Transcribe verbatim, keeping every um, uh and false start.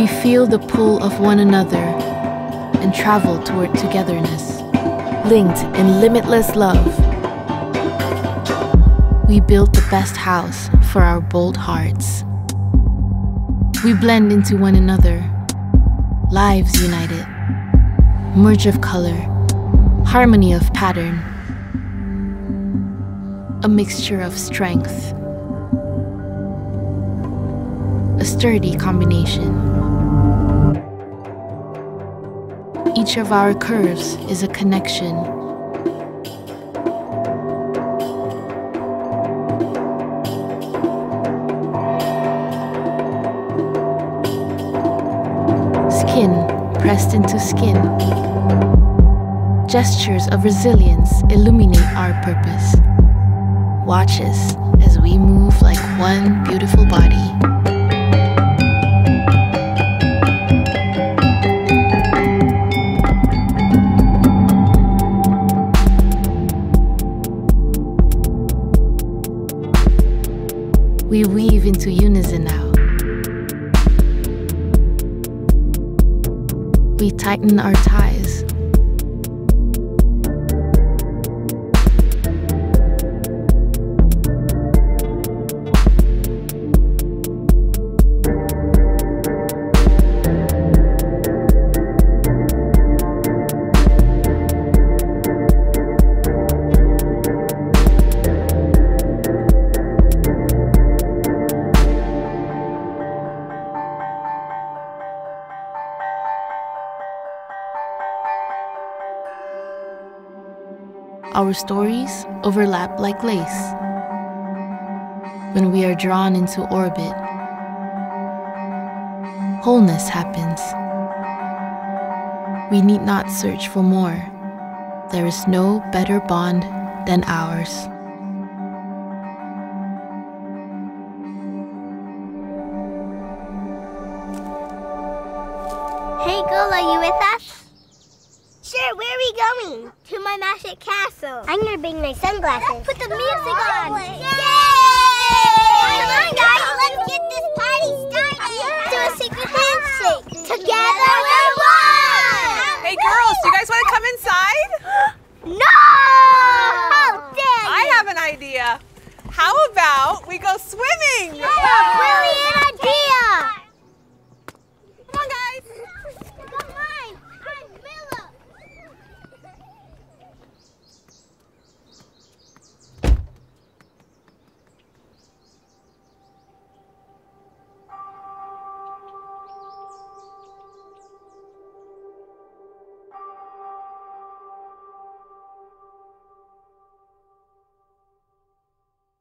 We feel the pull of one another and travel toward togetherness, linked in limitless love. We build the best house for our bold hearts. We blend into one another, lives united, merge of color, harmony of pattern, a mixture of strength, a sturdy combination. Each of our curves is a connection. Skin pressed into skin. Gestures of resilience illuminate our purpose. Watch us as we move like one beautiful body. We weave into unison now. We tighten our ties. Our stories overlap like lace. When we are drawn into orbit, wholeness happens. We need not search for more. There is no better bond than ours. Hey girl, are you with us? Sure, where are we going? To my magic castle. I'm gonna bring my sunglasses. Put the music on! Yay! Yay! Come on guys, let's get this party started! Yeah. Do a secret handshake! Together we're one! Hey girls, do you guys want to come inside? No! How dare you! I have an idea. How about we go swimming? Yeah, brilliant!